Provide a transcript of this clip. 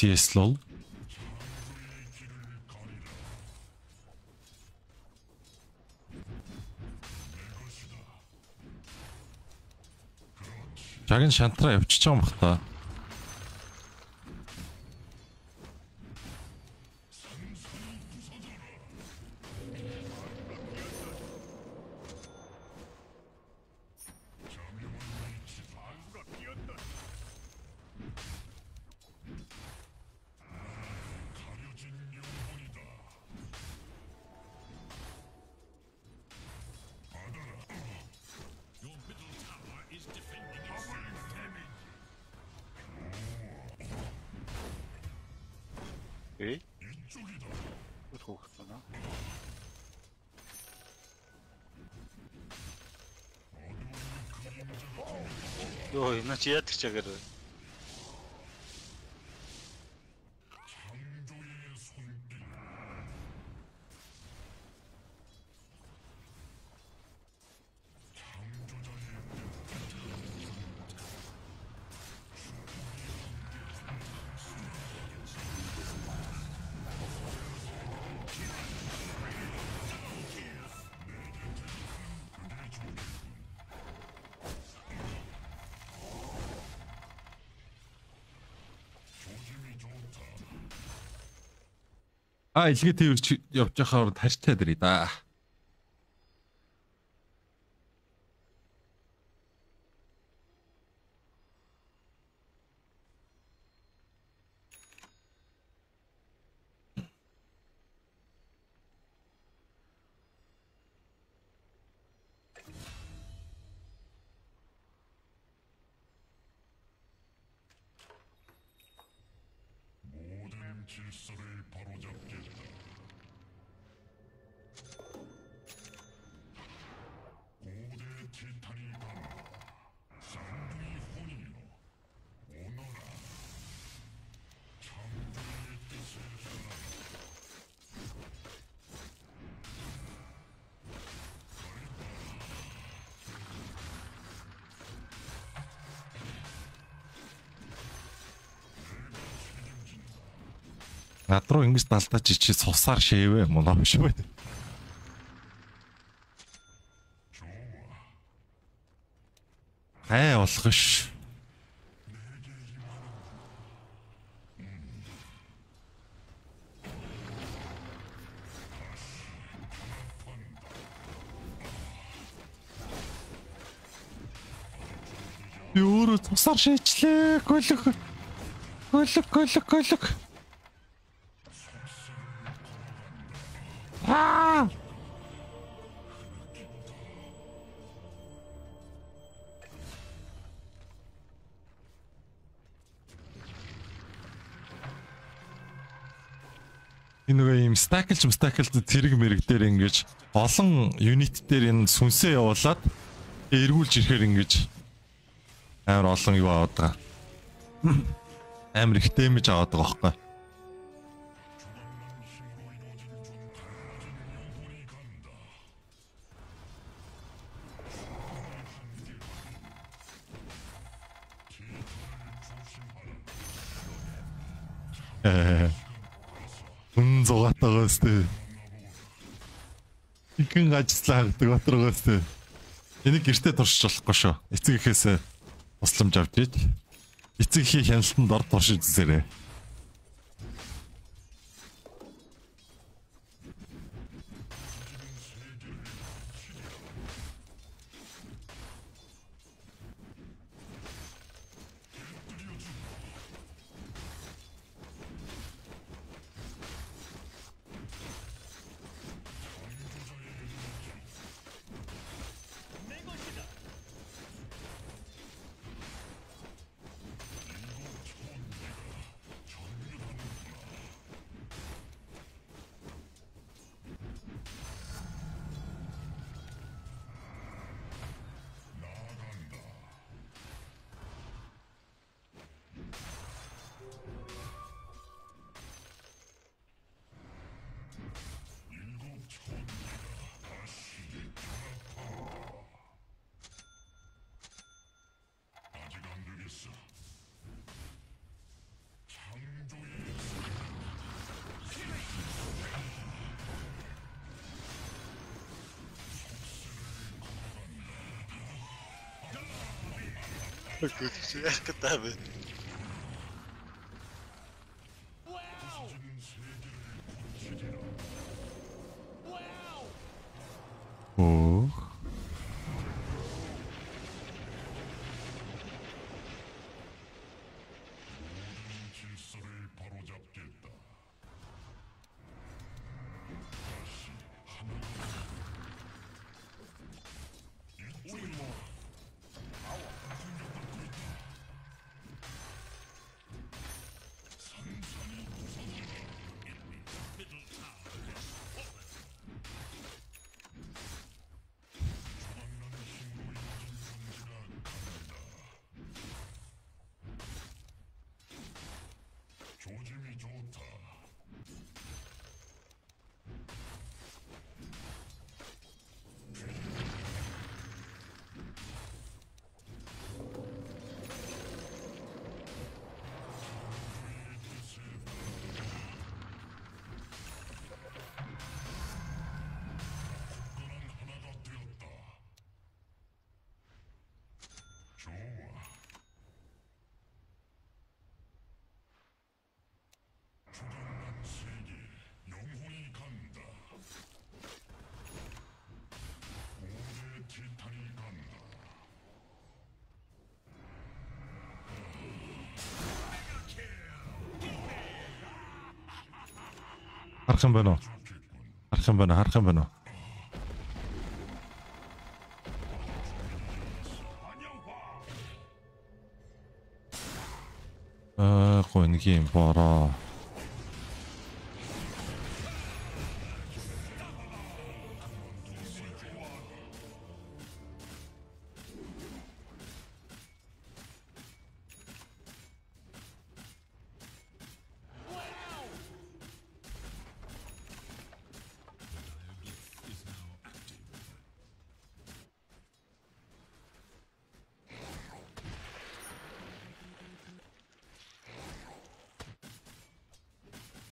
CS лол. Жаг нь шантраа явчихж байгаа юм бах та. 에? 또 갔구나. Ой, иначе я так говорю. Илгээ тэрч явж байхаар тарьтай дэрий да. 질서를 바로잡겠다. 고대 티탄이 간다. 쌍둥이 혼이여, 오너라. 창조의 뜻을 따라. Над руу ингэж далдаж чи сусаар шээвэ мунаа биш үү? Хай болох ш. Юу сусаар шээчлээ. Голог. Энэ юм стаклж зэрэг мэрэг дээр ингэж олон юнит дээр энэ сүнсээ явуулаад эргүүлж ирэхээр ингэж амар олон юу аваад байгаа. Амар их дэмэж аваад байгаа байхгүй. Зугаатаагаас тээ. Ихэнх ажиллаа хагадаг батрагаас тээ. Энийг гэртээ туршиж болохгүй шүү. Эцэг ихээс тусламж авч ийж. Эцэг ихийг хяналтанд ор туршиж үзээрэй. 그렇지 깨끗하면. 오. 질서를 바로잡겠다. 조짐이 좋다. 국가는 하나가 되었다. 좋아. 조각난 세계 영혼이 간다. 고대 티탄이 간다. Харах байна уу? 좋겠군. Харах байна. Харах байна уу? Гоо нэг юм бороо.